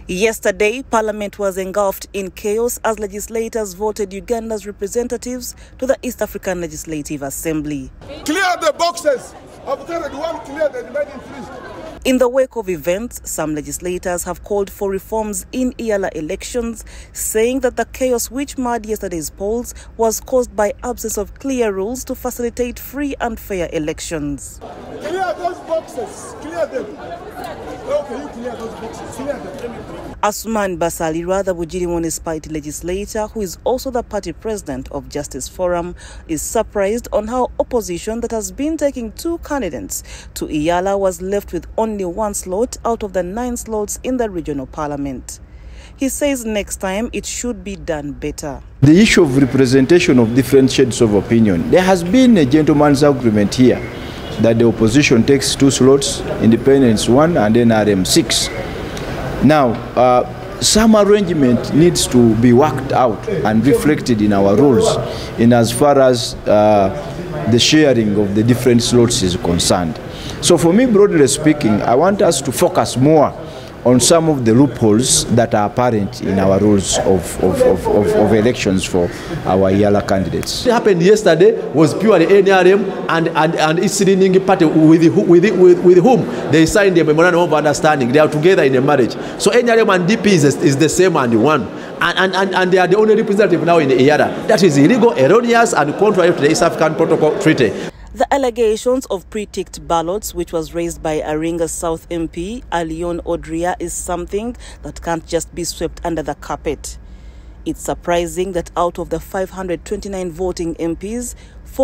Yesterday, Parliament was engulfed in chaos as legislators voted Uganda's representatives to the East African Legislative Assembly. Clear the boxes. I've carried one, clear the remaining three. In the wake of events, some legislators have called for reforms in EALA elections, saying that the chaos which marred yesterday's polls was caused by absence of clear rules to facilitate free and fair elections. Clear those boxes. Clear them. Okay, you clear those boxes. Clear them. Asuman Basalirwa, the Bugiri municipality legislator, who is also the party president of Justice Forum, is surprised on how opposition that has been taking 2 candidates to EALA was left with only 1 slot out of the 9 slots in the regional parliament. He says next time it should be done better. The issue of representation of different shades of opinion, there has been a gentleman's agreement here that the opposition takes 2 slots, independents 1 and then RM 6. Now, some arrangement needs to be worked out and reflected in our rules in as far as the sharing of the different slots is concerned. So for me, broadly speaking, I want us to focus more on some of the loopholes that are apparent in our rules of elections for our EALA candidates. What happened yesterday was purely NRM and its leading party with whom they signed a memorandum of understanding. They are together in a marriage. So NRM and DP is the same and one. And they are the only representative now in the EALA. That is illegal, erroneous, and contrary to the East African Protocol Treaty. The allegations of pre-ticked ballots, which was raised by Aringa South MP Alion Odria, is something that can't just be swept under the carpet. It's surprising that out of the 529 voting MPs,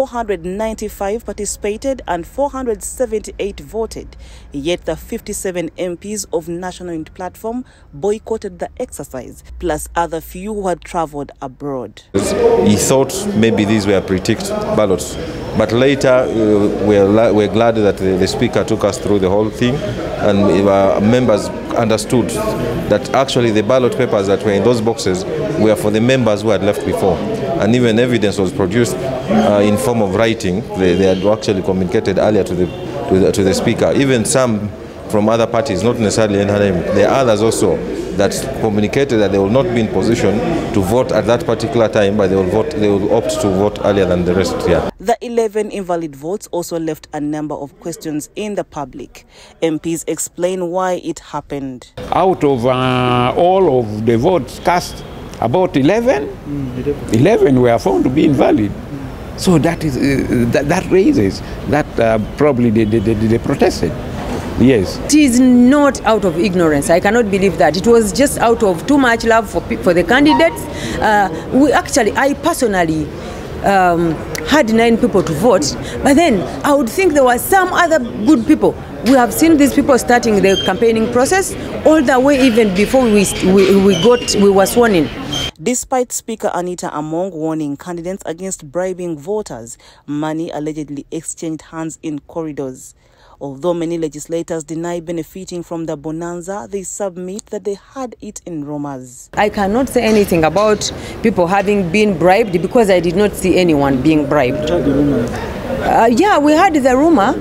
495 participated and 478 voted, yet the 57 MPs of National Unity Platform boycotted the exercise, plus other few who had travelled abroad. He thought maybe these were pre-ticked ballots, but later we're glad that the Speaker took us through the whole thing, and our members understood that actually the ballot papers that were in those boxes were for the members who had left before, and even evidence was produced in form of writing. They had actually communicated earlier to the Speaker. Even some from other parties, not necessarily NRM. There are others also that communicated that they will not be in position to vote at that particular time, but they will opt to vote earlier than the rest here. The 11 invalid votes also left a number of questions in the public. MPs explain why it happened. Out of all of the votes cast, about 11 were found to be invalid. So that is that raises that probably they protested. Yes. It is not out of ignorance. I cannot believe that. It was just out of too much love for the candidates. I personally had 9 people to vote, but then I would think there were some other good people. We have seen these people starting the campaigning process all the way even before we were sworn in. Despite Speaker Anita Among warning candidates against bribing voters, money allegedly exchanged hands in corridors. Although many legislators deny benefiting from the bonanza, they submit that they had it in rumors. I cannot say anything about people having been bribed because I did not see anyone being bribed. Yeah, we had the rumor.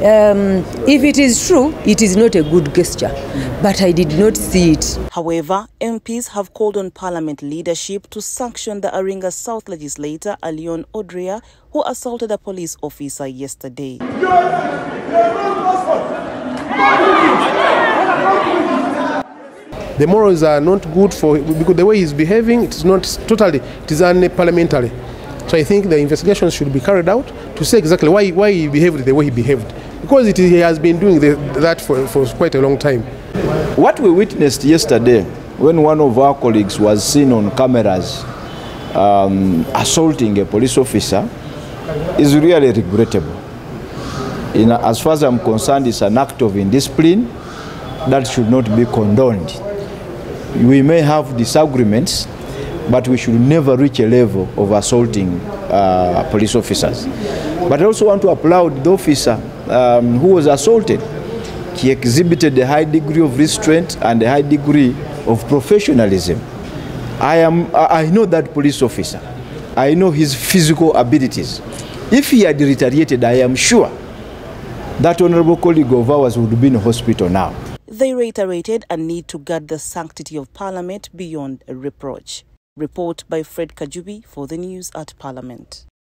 If it is true, it is not a good gesture, but I did not see it. However, MPs have called on Parliament leadership to sanction the Aringa South legislator Alion Odria, who assaulted a police officer yesterday. The morals are not good because the way he's behaving, it is not totally, it is unparliamentary. So I think the investigation should be carried out to say exactly why he behaved the way he behaved. Because he has been doing that for quite a long time. What we witnessed yesterday, when one of our colleagues was seen on cameras assaulting a police officer, is really regrettable. As far as I'm concerned, it's an act of indiscipline that should not be condoned. We may have disagreements, but we should never reach a level of assaulting police officers. But I also want to applaud the officer who was assaulted. He exhibited a high degree of restraint and a high degree of professionalism. I know that police officer. I know his physical abilities. If he had retaliated, I am sure that honorable colleague of ours would be in hospital now. They reiterated a need to guard the sanctity of Parliament beyond reproach. Report by Fred Kajubi for the news at Parliament.